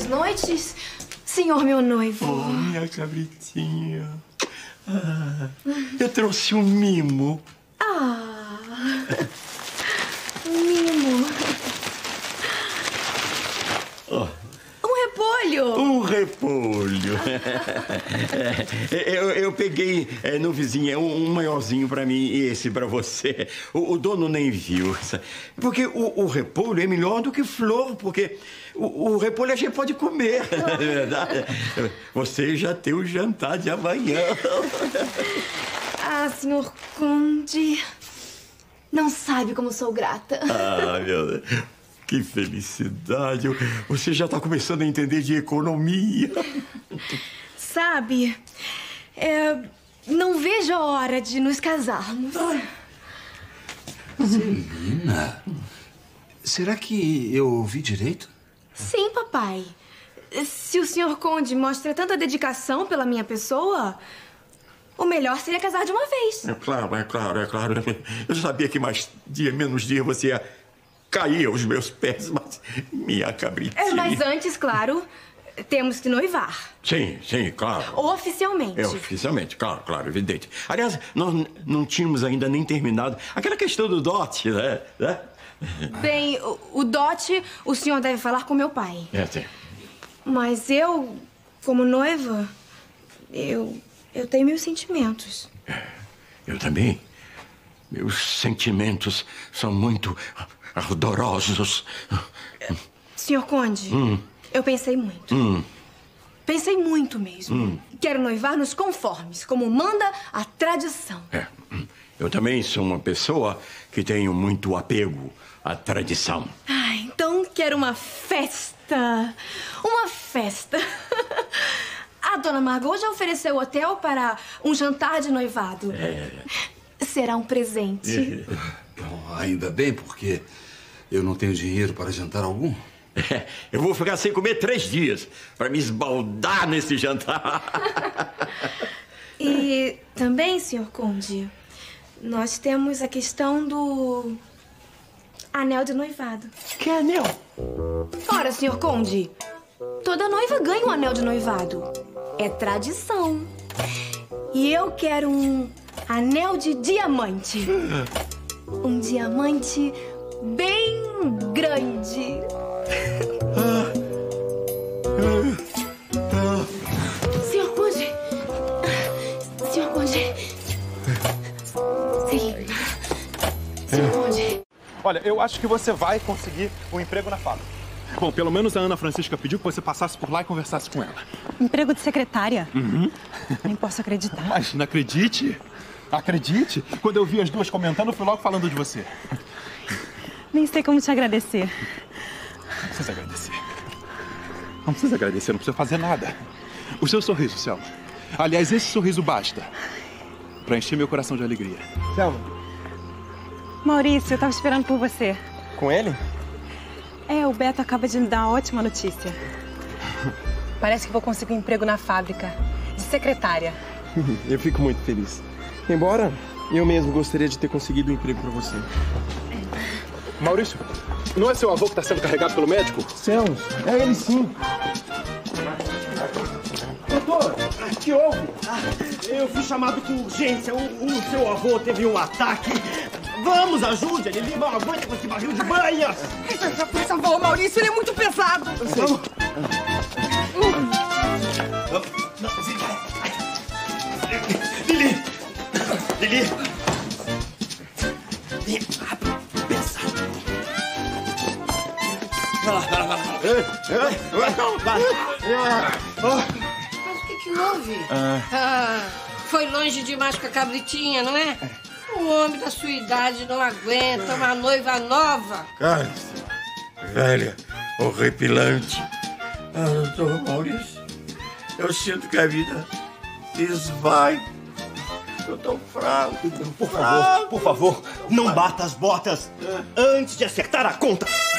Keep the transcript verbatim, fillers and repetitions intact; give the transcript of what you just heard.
Boas noites, senhor meu noivo. Oh, minha cabritinha. Ah, eu trouxe um mimo. Ah, um mimo. Oh. Um repolho. Um repolho. é, eu, eu peguei é, no vizinho um, um maiorzinho pra mim e esse pra você. O, o dono nem viu. Porque o, o repolho é melhor do que flor, porque o, o repolho a gente pode comer, não é verdade? Você já tem o jantar de amanhã. Ah, senhor Conde, não sabe como sou grata. Ah, meu Deus. Que felicidade. Você já está começando a entender de economia. Sabe, é, não vejo a hora de nos casarmos. Celina, será que eu ouvi direito? Sim, papai. Se o senhor Conde mostra tanta dedicação pela minha pessoa, o melhor seria casar de uma vez. É claro, é claro, é claro. Eu sabia que mais dia, menos dia, você ia cair aos meus pés, mas minha cabritinha... É, mas antes, claro, temos que noivar. Sim, sim, claro. Oficialmente. É, oficialmente, claro, claro, evidente. Aliás, nós não tínhamos ainda nem terminado aquela questão do dote, né? Bem, o, o dote o senhor deve falar com meu pai. É, sim. Mas eu, como noiva, eu, eu tenho meus sentimentos. É, eu também. Meus sentimentos são muito ardorosos. Senhor Conde, Hum. eu pensei muito. Hum. Pensei muito mesmo. Hum. Quero noivar nos conformes, como manda a tradição. É. Eu também sou uma pessoa que tenho muito apego à tradição. Ah, então quero uma festa. Uma festa. A dona Margot já ofereceu hotel para um jantar de noivado. É. Será um presente. Bom, ainda bem, porque eu não tenho dinheiro para jantar algum. É, eu vou ficar sem comer três dias para me esbaldar nesse jantar. E também, senhor Conde, nós temos a questão do anel de noivado. Que anel? Ora, senhor Conde, toda noiva ganha um anel de noivado. É tradição. E eu quero um anel de diamante. Um diamante bem grande. Senhor Conde. Senhor Conde. Celina. Senhor Conde. Olha, eu acho que você vai conseguir um emprego na fábrica. Bom, pelo menos a Ana Francisca pediu que você passasse por lá e conversasse com ela. Emprego de secretária? Uhum. Nem posso acreditar. Mas não acredite. Acredite. Quando eu vi as duas comentando, eu fui logo falando de você. Nem sei como te agradecer. Não precisa agradecer. Não precisa agradecer, não precisa fazer nada. O seu sorriso, Selma. Aliás, esse sorriso basta pra encher meu coração de alegria. Selma. Maurício, eu tava esperando por você. Com ele? É, o Beto acaba de me dar uma ótima notícia. Parece que vou conseguir um emprego na fábrica, de secretária. Eu fico muito feliz. Embora eu mesmo gostaria de ter conseguido um emprego pra você. Maurício, não é seu avô que tá sendo carregado pelo médico? Céus, é ele sim. Doutor, o que houve? Ah, eu fui chamado com urgência. O, o seu avô teve um ataque. Vamos, ajude! Ele não aguenta com esse barril de banhas! Por favor, Maurício, ele é muito pesado. Vamos! Lili! Lili! Pesado! Vai lá, vai lá, vai lá! Mas o que que houve? Ah, foi longe demais com a cabritinha, não é? Um homem da sua idade não aguenta uma noiva nova. Cálice, velha, horripilante. Ah, doutor Maurício, eu sinto que a vida se esvai. Eu tô fraco. Por favor, por favor, não bata as botas antes de acertar a conta.